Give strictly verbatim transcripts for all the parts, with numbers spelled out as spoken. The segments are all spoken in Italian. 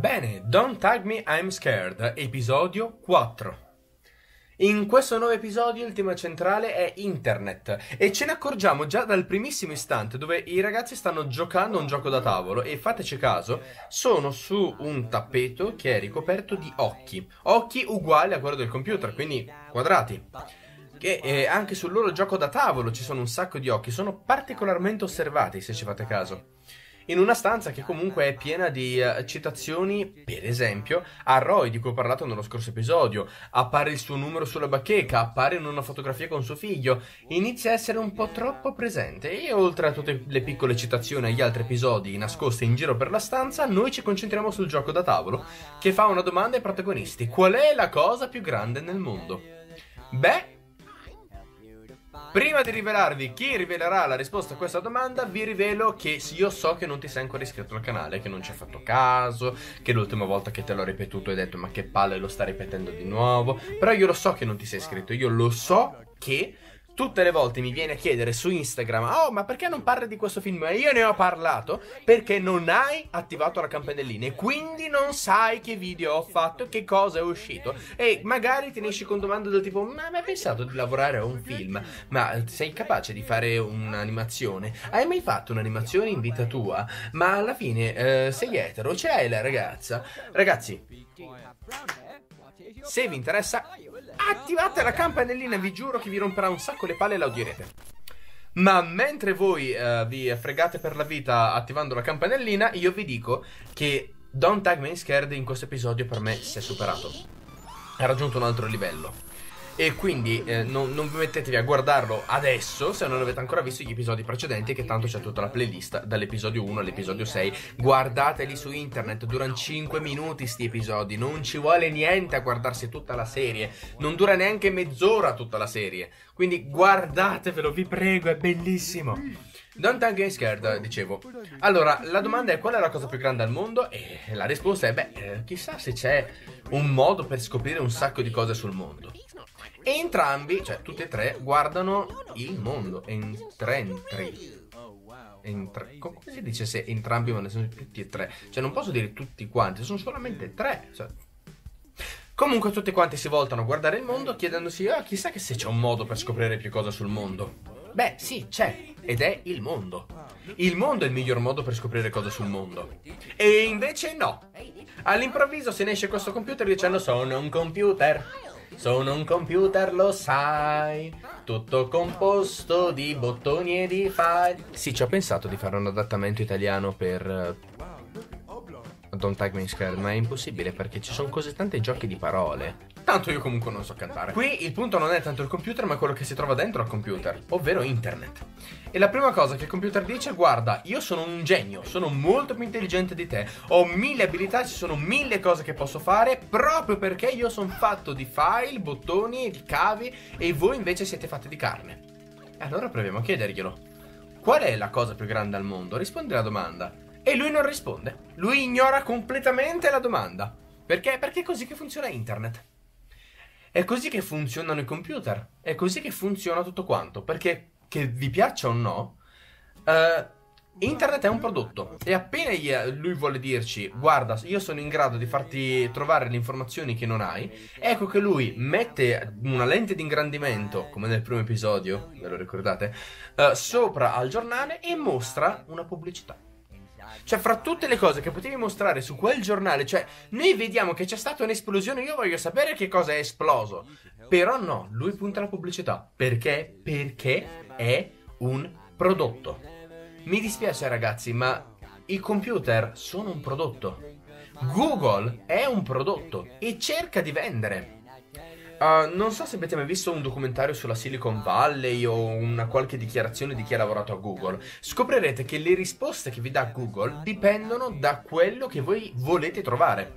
Bene, Don't Tag Me, I'm Scared, episodio quattro. In questo nuovo episodio il tema centrale è internet e ce ne accorgiamo già dal primissimo istante dove i ragazzi stanno giocando a un gioco da tavolo e fateci caso, sono su un tappeto che è ricoperto di occhi, occhi uguali a quello del computer, quindi quadrati. Che eh, anche sul loro gioco da tavolo ci sono un sacco di occhi, sono particolarmente osservati se ci fate caso. In una stanza che comunque è piena di uh, citazioni, per esempio, a Roy, di cui ho parlato nello scorso episodio, appare il suo numero sulla bacheca, appare in una fotografia con suo figlio, inizia a essere un po' troppo presente e oltre a tutte le piccole citazioni agli altri episodi nascoste in giro per la stanza, noi ci concentriamo sul gioco da tavolo, che fa una domanda ai protagonisti: qual è la cosa più grande nel mondo? Beh, prima di rivelarvi chi rivelerà la risposta a questa domanda, vi rivelo che io so che non ti sei ancora iscritto al canale, che non ci hai fatto caso, che l'ultima volta che te l'ho ripetuto hai detto ma che palle, lo sta ripetendo di nuovo. Però io lo so che non ti sei iscritto, io lo so che tutte le volte mi viene a chiedere su Instagram: oh, ma perché non parli di questo film? E io ne ho parlato perché non hai attivato la campanellina e quindi non sai che video ho fatto e che cosa è uscito. E magari ti ne esci con domande del tipo: ma hai pensato di lavorare a un film? Ma sei capace di fare un'animazione? Hai mai fatto un'animazione in vita tua? Ma alla fine eh, sei etero? C'hai la ragazza? Ragazzi, se vi interessa, attivate la campanellina, vi giuro che vi romperà un sacco le palle e la odierete. Ma mentre voi uh, vi fregate per la vita attivando la campanellina, io vi dico che Don't Tag Me Scared in questo episodio per me si è superato. Ha raggiunto un altro livello. E quindi eh, non, non vi mettetevi a guardarlo adesso se non avete ancora visto gli episodi precedenti, che tanto c'è tutta la playlist dall'episodio uno all'episodio sei. Guardateli su internet, durano cinque minuti sti episodi, non ci vuole niente a guardarsi tutta la serie, non dura neanche mezz'ora tutta la serie, quindi guardatevelo, vi prego, è bellissimo. Don't Tag Me Scared, dicevo. Allora, la domanda è: qual è la cosa più grande al mondo? E la risposta è: beh, eh, chissà se c'è un modo per scoprire un sacco di cose sul mondo. E entrambi, cioè tutti e tre, guardano il mondo. Entrentri. Entra- come si dice se entrambi, ma ne sono tutti e tre? Cioè non posso dire tutti quanti, sono solamente tre. Cioè. Comunque tutti quanti si voltano a guardare il mondo chiedendosi: ah, chissà che se c'è un modo per scoprire più cose sul mondo. Beh, sì, c'è, ed è il mondo. Il mondo è il miglior modo per scoprire cose sul mondo. E invece no. All'improvviso se ne esce questo computer dicendo: sono un computer. Sono un computer, lo sai, tutto composto di bottoni e di file. Sì, ci ho pensato di fare un adattamento italiano per uh, Don't Tag Me Scared, ma è impossibile perché ci sono così tanti giochi di parole. Tanto io comunque non so cantare. Qui il punto non è tanto il computer, ma quello che si trova dentro al computer, ovvero internet. E la prima cosa che il computer dice: guarda, io sono un genio, sono molto più intelligente di te, ho mille abilità, ci sono mille cose che posso fare, proprio perché io sono fatto di file, bottoni, di cavi, e voi invece siete fatti di carne. E allora proviamo a chiederglielo: qual è la cosa più grande al mondo? Rispondi alla domanda. E lui non risponde, lui ignora completamente la domanda. Perché? Perché è così che funziona internet. È così che funzionano i computer, è così che funziona tutto quanto, perché, che vi piaccia o no, uh, internet è un prodotto e appena lui vuole dirci: guarda, io sono in grado di farti trovare le informazioni che non hai, ecco che lui mette una lente di ingrandimento, come nel primo episodio, ve lo ricordate, uh, sopra al giornale e mostra una pubblicità. Cioè, fra tutte le cose che potevi mostrare su quel giornale, cioè, noi vediamo che c'è stata un'esplosione, io voglio sapere che cosa è esploso. Però no, lui punta alla pubblicità. Perché? Perché è un prodotto. Mi dispiace ragazzi, ma i computer sono un prodotto. Google è un prodotto e cerca di vendere. Uh, non so se avete mai visto un documentario sulla Silicon Valley o una qualche dichiarazione di chi ha lavorato a Google. Scoprirete che le risposte che vi dà Google dipendono da quello che voi volete trovare.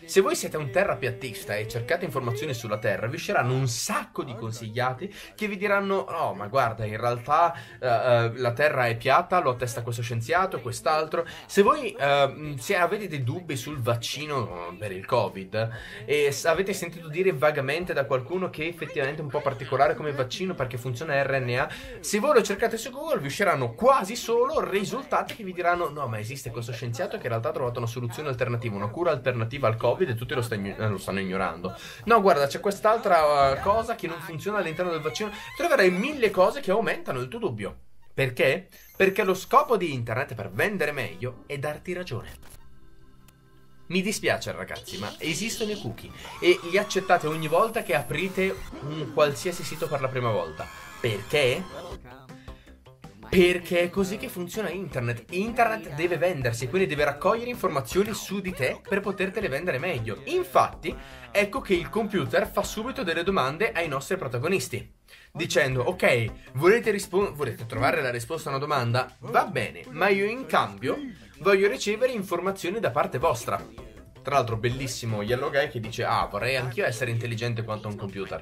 Se voi siete un terrapiattista e cercate informazioni sulla Terra, vi usciranno un sacco di consigliati che vi diranno: no, ma guarda, in realtà uh, uh, la Terra è piatta, lo attesta questo scienziato, quest'altro. Se voi uh, se avete dei dubbi sul vaccino per il Covid e avete sentito dire vagamente da qualcuno che effettivamente è un po' particolare come vaccino perché funziona a R N A, se voi lo cercate su Google vi usciranno quasi solo risultati che vi diranno: no, ma esiste questo scienziato che in realtà ha trovato una soluzione alternativa, una cura alternativa al Covid, e tutti lo, sta, lo stanno ignorando. No, guarda, c'è quest'altra uh, cosa che non funziona all'interno del vaccino. Troverai mille cose che aumentano il tuo dubbio. Perché? Perché lo scopo di internet per vendere meglio è darti ragione. Mi dispiace ragazzi, ma esistono i cookie e li accettate ogni volta che aprite un qualsiasi sito per la prima volta. Perché? Perché è così che funziona internet. Internet deve vendersi, quindi deve raccogliere informazioni su di te per potertele vendere meglio. Infatti, ecco che il computer fa subito delle domande ai nostri protagonisti, dicendo: ok, volete, rispo- volete trovare la risposta a una domanda? Va bene, ma io in cambio voglio ricevere informazioni da parte vostra. Tra l'altro bellissimo Yellow Guy che dice: ah, vorrei anch'io essere intelligente quanto un computer.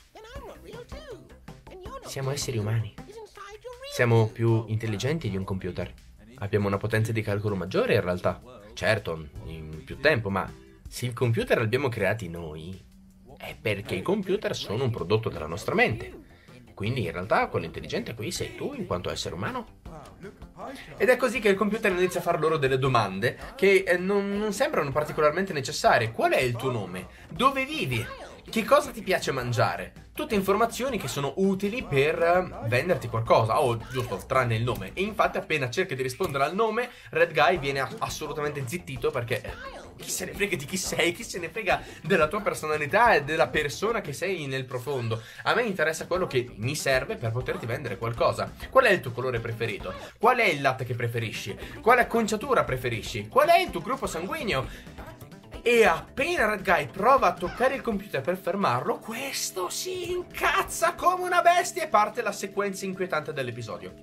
Siamo esseri umani. Siamo più intelligenti di un computer. Abbiamo una potenza di calcolo maggiore in realtà. Certo, in più tempo, ma se il computer l'abbiamo creati noi, è perché i computer sono un prodotto della nostra mente. Quindi in realtà quello intelligente qui sei tu in quanto essere umano. Ed è così che il computer inizia a fare loro delle domande che eh, non, non sembrano particolarmente necessarie. Qual è il tuo nome? Dove vivi? Che cosa ti piace mangiare? Tutte informazioni che sono utili per uh, venderti qualcosa. Oh, giusto, tranne il nome. E infatti appena cerchi di rispondere al nome, Red Guy viene a- assolutamente zittito perché eh, chi se ne frega di chi sei, chi se ne frega della tua personalità e della persona che sei nel profondo. A me interessa quello che mi serve per poterti vendere qualcosa. Qual è il tuo colore preferito? Qual è il latte che preferisci? Quale acconciatura preferisci? Qual è il tuo gruppo sanguigno? E appena Red Guy prova a toccare il computer per fermarlo, questo si incazza come una bestia e parte la sequenza inquietante dell'episodio,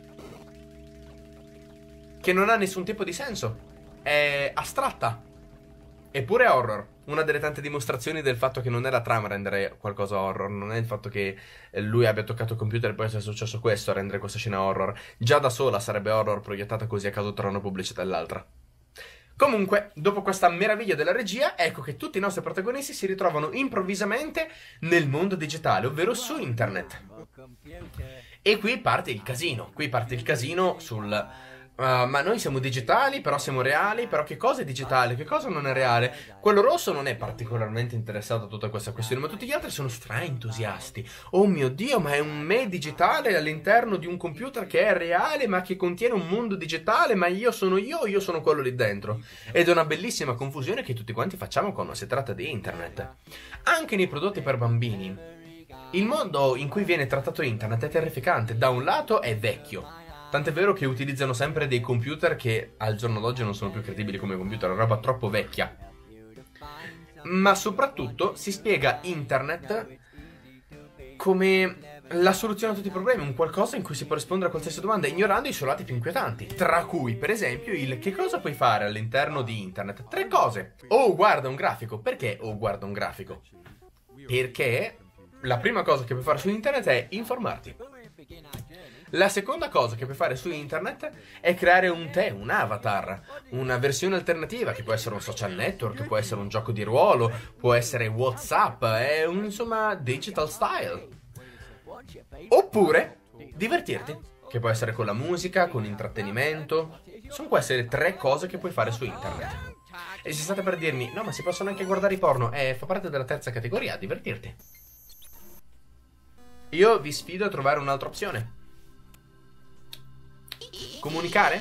che non ha nessun tipo di senso, è astratta, eppure è horror. Una delle tante dimostrazioni del fatto che non è la trama a rendere qualcosa horror, non è il fatto che lui abbia toccato il computer e poi sia successo questo a rendere questa scena horror. Già da sola sarebbe horror proiettata così a caso tra una pubblicità e l'altra. Comunque, dopo questa meraviglia della regia, ecco che tutti i nostri protagonisti si ritrovano improvvisamente nel mondo digitale, ovvero su internet. E qui parte il casino, qui parte il casino sul... Uh, ma noi siamo digitali, però siamo reali, però che cosa è digitale, che cosa non è reale? Quello rosso non è particolarmente interessato a tutta questa questione, ma tutti gli altri sono stra entusiasti. Oh mio Dio, ma è un me digitale all'interno di un computer che è reale, ma che contiene un mondo digitale, ma io sono io, io sono quello lì dentro. Ed è una bellissima confusione che tutti quanti facciamo quando si tratta di internet. Anche nei prodotti per bambini, il modo in cui viene trattato internet è terrificante. Da un lato è vecchio, tant'è vero che utilizzano sempre dei computer che al giorno d'oggi non sono più credibili come computer, è una roba troppo vecchia. Ma soprattutto si spiega internet come la soluzione a tutti i problemi, un qualcosa in cui si può rispondere a qualsiasi domanda, ignorando i suoi lati più inquietanti. Tra cui, per esempio, il che cosa puoi fare all'interno di internet? Tre cose. Oh, guarda un grafico. Perché oh, guarda un grafico? Perché la prima cosa che puoi fare su internet è informarti. La seconda cosa che puoi fare su internet è creare un te, un avatar, una versione alternativa che può essere un social network, può essere un gioco di ruolo, può essere WhatsApp, è un, insomma, digital style. Oppure divertirti, che può essere con la musica, con l'intrattenimento. Sono queste le tre cose che puoi fare su internet. E se state per dirmi, no, ma si possono anche guardare i porno, eh, fa parte della terza categoria, divertirti. Io vi sfido a trovare un'altra opzione. Comunicare?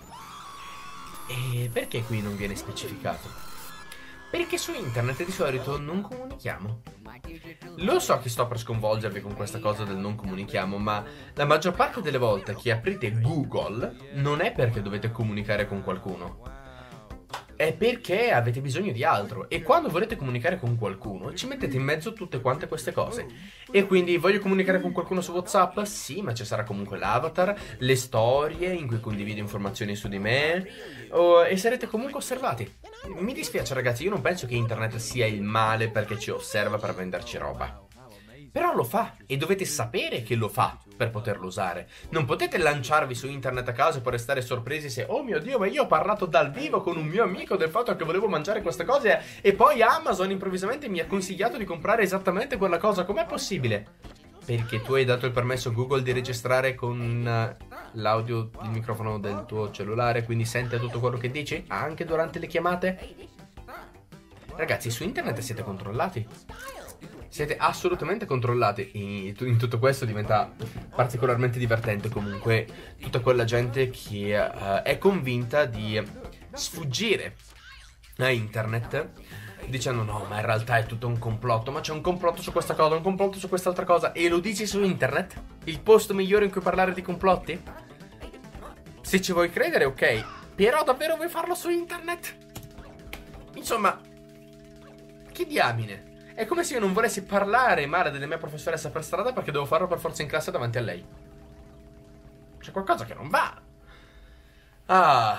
E perché qui non viene specificato? Perché su internet di solito non comunichiamo. Lo so che sto per sconvolgervi con questa cosa del non comunichiamo, ma la maggior parte delle volte che aprite Google non è perché dovete comunicare con qualcuno. è perché avete bisogno di altro. E quando volete comunicare con qualcuno, ci mettete in mezzo tutte quante queste cose. E quindi voglio comunicare con qualcuno su WhatsApp? Sì, ma ci sarà comunque l'avatar, le storie in cui condivido informazioni su di me, oh, e sarete comunque osservati. Mi dispiace ragazzi, io non penso che internet sia il male perché ci osserva per venderci roba. Però lo fa, e dovete sapere che lo fa per poterlo usare. Non potete lanciarvi su internet a caso e poi restare sorpresi se, oh mio Dio, ma io ho parlato dal vivo con un mio amico del fatto che volevo mangiare queste cose e poi Amazon improvvisamente mi ha consigliato di comprare esattamente quella cosa. Com'è possibile? Perché tu hai dato il permesso a Google di registrare con uh, l'audio del microfono del tuo cellulare, quindi sente tutto quello che dici, anche durante le chiamate? Ragazzi, su internet siete controllati. Siete assolutamente controllati. In tutto questo diventa particolarmente divertente comunque tutta quella gente che uh, è convinta di sfuggire a internet dicendo no, ma in realtà è tutto un complotto, ma c'è un complotto su questa cosa, un complotto su quest'altra cosa, e lo dici su internet? Il posto migliore in cui parlare di complotti? Se ci vuoi credere, ok, però davvero vuoi farlo su internet? Insomma, che diamine. È come se io non volessi parlare male della mia professoressa per strada perché devo farlo per forza in classe davanti a lei. C'è qualcosa che non va. Ah.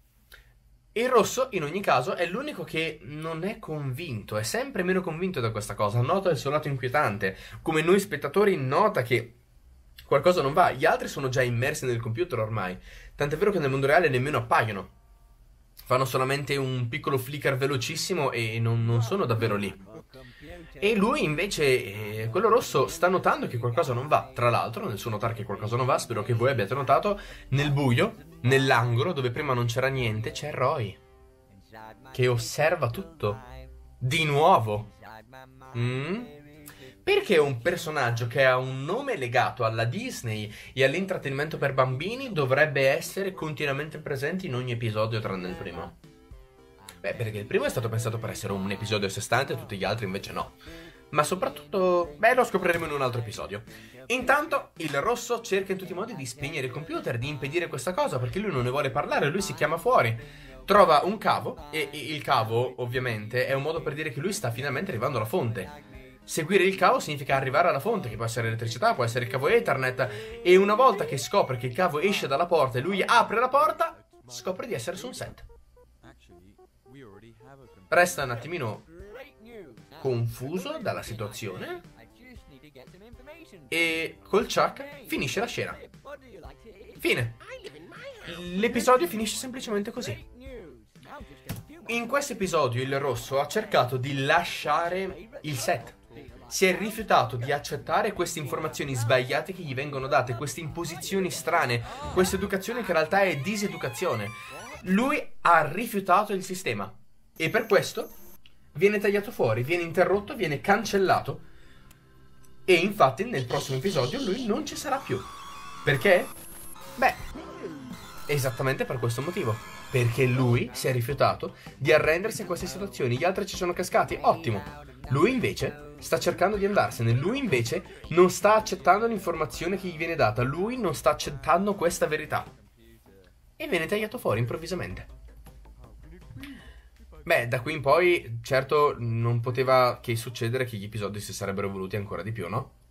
Il rosso, in ogni caso, è l'unico che non è convinto, è sempre meno convinto da questa cosa, nota il suo lato inquietante. Come noi spettatori nota che qualcosa non va, gli altri sono già immersi nel computer ormai. Tant'è vero che nel mondo reale nemmeno appaiono. Fanno solamente un piccolo flicker velocissimo e non, non sono davvero lì. E lui invece, eh, quello rosso, sta notando che qualcosa non va. Tra l'altro, nel suo notare che qualcosa non va, spero che voi abbiate notato, nel buio, nell'angolo dove prima non c'era niente, c'è Roy, che osserva tutto. Di nuovo. Mm? Perché un personaggio che ha un nome legato alla Disney e all'intrattenimento per bambini dovrebbe essere continuamente presente in ogni episodio tranne il primo? Beh, perché il primo è stato pensato per essere un episodio a sé stante e tutti gli altri invece no. Ma soprattutto, beh, lo scopriremo in un altro episodio. Intanto, il rosso cerca in tutti i modi di spegnere il computer, di impedire questa cosa, perché lui non ne vuole parlare, lui si chiama fuori. Trova un cavo, e il cavo, ovviamente, è un modo per dire che lui sta finalmente arrivando alla fonte. Seguire il cavo significa arrivare alla fonte, che può essere elettricità, può essere il cavo Ethernet, e una volta che scopre che il cavo esce dalla porta e lui apre la porta, scopre di essere su un set. Resta un attimino confuso dalla situazione e col Chuck finisce la scena. Fine. L'episodio finisce semplicemente così. In questo episodio il rosso ha cercato di lasciare il set. Si è rifiutato di accettare queste informazioni sbagliate che gli vengono date, queste imposizioni strane, questa educazione che in realtà è diseducazione. Lui ha rifiutato il sistema. E per questo viene tagliato fuori, viene interrotto, viene cancellato. E infatti nel prossimo episodio lui non ci sarà più. Perché? Beh, esattamente per questo motivo. Perché lui si è rifiutato di arrendersi a queste situazioni. Gli altri ci sono cascati, ottimo. Lui invece sta cercando di andarsene. Lui invece non sta accettando l'informazione che gli viene data. Lui non sta accettando questa verità. E viene tagliato fuori improvvisamente. Beh, da qui in poi, certo, non poteva che succedere che gli episodi si sarebbero evoluti ancora di più, no?